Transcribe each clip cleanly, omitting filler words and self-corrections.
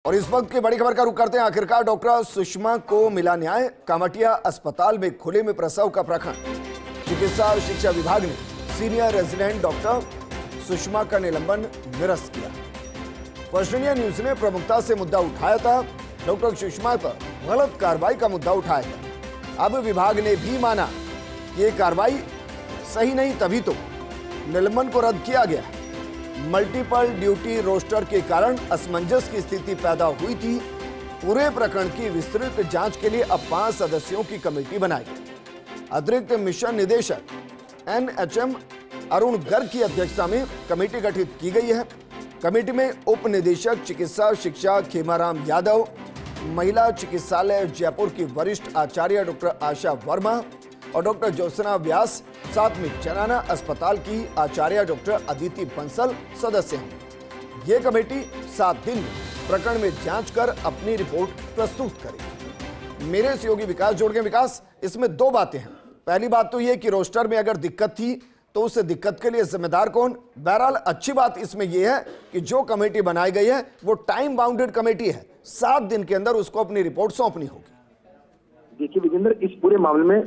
और इस वक्त की बड़ी खबर का रुख करते हैं। आखिरकार डॉक्टर सुषमा को मिला न्याय। कामाटिया अस्पताल में खुले में प्रसव का प्रकरण। चिकित्सा और शिक्षा विभाग ने सीनियर रेजिडेंट डॉक्टर सुषमा का निलंबन निरस्त किया। फर्स्ट इंडिया न्यूज ने प्रमुखता से मुद्दा उठाया था। डॉक्टर सुषमा पर गलत कार्रवाई का मुद्दा उठाया था। अब विभाग ने भी माना कि ये कार्रवाई सही नहीं, तभी तो निलंबन को रद्द किया गया। मल्टीपल ड्यूटी रोस्टर के कारण असमंजस की स्थिति पैदा हुई थी। पूरे प्रकरण की विस्तृत जांच के लिए अब 5 सदस्यों की कमेटी बनाई गई। अतिरिक्त मिशन निदेशक NHM अरुण गर्ग की अध्यक्षता में कमेटी गठित की गई है। कमेटी में उप निदेशक चिकित्सा शिक्षा खेमाराम यादव, महिला चिकित्सालय जयपुर की वरिष्ठ आचार्य डॉक्टर आशा वर्मा और डॉक्टर ज्योत्सना व्यास, साथ में चनाना अस्पताल की आचार्य डॉक्टर अदिति बंसल सदस्य हैं। ये कमेटी 7 दिन में प्रकरण में जांच कर अपनी रिपोर्ट प्रस्तुत करेगी। मेरे सहयोगी विकास जोड़ के। विकास, इसमें 2 बातें हैं। पहली बात तो ये कि रोस्टर में अगर दिक्कत थी तो उस दिक्कत के लिए जिम्मेदार कौन? बहरहाल अच्छी बात इसमें यह है कि जो कमेटी बनाई गई है वो टाइम बाउंडेड कमेटी है। 7 दिन के अंदर उसको अपनी रिपोर्ट सौंपनी होगी। देखिए विजेंद्र, इस पूरे मामले में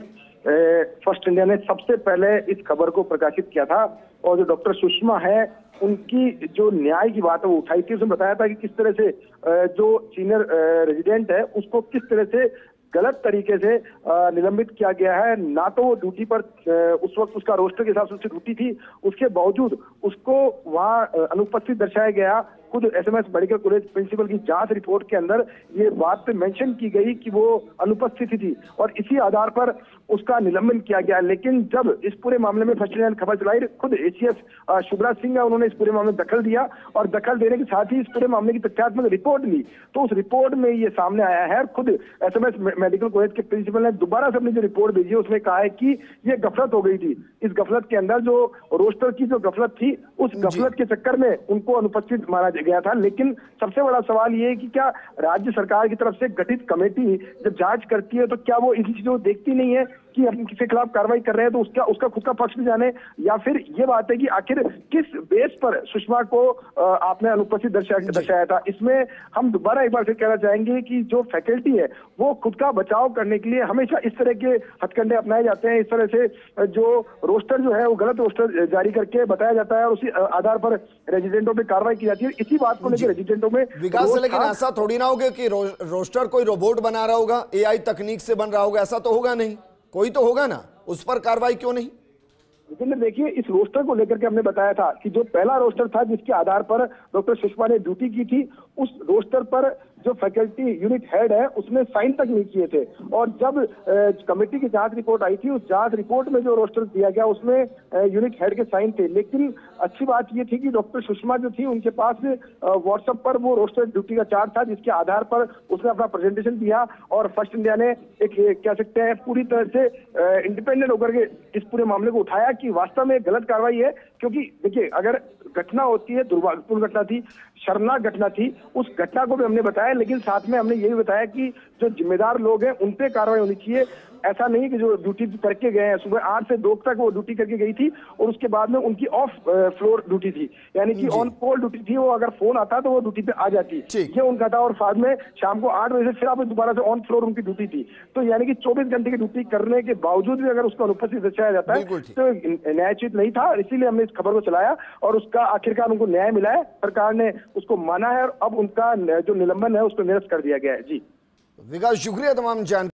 फर्स्ट इंडिया ने सबसे पहले इस खबर को प्रकाशित किया था और जो डॉक्टर सुषमा है उनकी जो न्याय की बात है वो उठाई थी। उसमें बताया था कि किस तरह से जो सीनियर रेजिडेंट है उसको किस तरह से गलत तरीके से निलंबित किया गया है। ना तो वो ड्यूटी पर उस वक्त उसका रोस्टर के हिसाब से उसकी ड्यूटी थी, उसके बावजूद उसको वहां अनुपस्थित दर्शाया गया। खुद SMS मेडिकल कॉलेज प्रिंसिपल की जांच रिपोर्ट के अंदर ये बात मेंशन की गई कि वो अनुपस्थित थी और इसी आधार पर उसका निलंबन किया गया। लेकिन जब इस पूरे मामले में फर्स्ट इंडिया ने खबर चलाई, खुद ACS शुभराज सिंह है, उन्होंने इस पूरे मामले में दखल दिया और दखल देने के साथ ही इस पूरे मामले की तथ्यात्मक रिपोर्ट ली। तो उस रिपोर्ट में ये सामने आया है। खुद SMS मेडिकल कॉलेज के प्रिंसिपल ने दोबारा से अपनी जो रिपोर्ट भेजी है उसमें कहा है कि ये गफलत हो गई थी। इस गफलत के अंदर जो रोस्टर की जो गफलत थी, उस गफलत के चक्कर में उनको अनुपस्थित माना गया था। लेकिन सबसे बड़ा सवाल ये है कि क्या राज्य सरकार की तरफ से गठित कमेटी जब जांच करती है तो क्या वो इन चीजों को देखती नहीं है कि हम किसी के खिलाफ कार्रवाई कर रहे हैं तो उसका खुद का पक्ष भी जाने, या फिर ये बात है कि आखिर किस बेस पर सुषमा को आपने अनुपस्थित दर्शाया था। इसमें हम दोबारा एक बार फिर कहना चाहेंगे कि जो फैकल्टी है वो खुद का बचाव करने के लिए हमेशा इस तरह के हथकंडे अपनाए जाते हैं। इस तरह से जो रोस्टर जो है वो गलत रोस्टर जारी करके बताया जाता है और उसी आधार पर रेजिडेंटों पर कार्रवाई की जाती है। इसी बात को लेकर रेजिडेंटों में विकास, लेकिन ऐसा थोड़ी ना होगा कि रोस्टर कोई रोबोट बना रहा होगा, AI तकनीक से बन रहा होगा। ऐसा तो होगा नहीं, कोई तो होगा ना, उस पर कार्रवाई क्यों नहीं? लेकिन देखिए, इस रोस्टर को लेकर के हमने बताया था कि जो पहला रोस्टर था जिसके आधार पर डॉक्टर सुषमा ने ड्यूटी की थी, उस रोस्टर पर जो फैकल्टी यूनिट हेड है उसने साइन तक नहीं किए थे। और जब कमेटी की जांच रिपोर्ट आई थी, उस जांच रिपोर्ट में जो रोस्टर दिया गया उसमें यूनिट हेड के साइन थे। लेकिन अच्छी बात ये थी कि डॉक्टर सुषमा जो थी उनके पास व्हाट्सएप पर वो रोस्टर ड्यूटी का चार्ट था जिसके आधार पर उसने अपना प्रेजेंटेशन दिया और फर्स्ट इंडिया ने एक कह सकते हैं पूरी तरह से इंडिपेंडेंट होकर के इस पूरे मामले को उठाया कि वास्तव में गलत कार्रवाई है। क्योंकि देखिए, अगर घटना होती है, दुर्भाग्यपूर्ण घटना थी, शर्मनाक घटना थी, उस घटना को भी हमने बताया, लेकिन साथ में हमने ये भी बताया कि जो जिम्मेदार लोग हैं उन पे कार्रवाई होनी चाहिए। ऐसा नहीं कि जो ड्यूटी करके गए हैं, सुबह 8 से 2 तक वो ड्यूटी करके गई थी और उसके बाद में उनकी ऑफ फ्लोर ड्यूटी थी, यानी कि ऑन कॉल ड्यूटी थी। वो अगर फोन आता तो वो ड्यूटी पे आ जाती, ये उनका था। और बाद में शाम को 8 बजे से फिर आप दोबारा से ऑन फ्लोर उनकी ड्यूटी थी। तो यानी कि 24 घंटे की ड्यूटी करने के बावजूद भी अगर उसको अनुपस्थित दर्शाया जाता है तो न्यायोचित नहीं था। इसीलिए हमने इस खबर को चलाया और उसका आखिरकार उनको न्याय मिला है। सरकार ने उसको माना है और अब उनका जो निलंबन है उसको निरस्त कर दिया गया है। जी विकास, शुक्रिया तमाम जानकारी।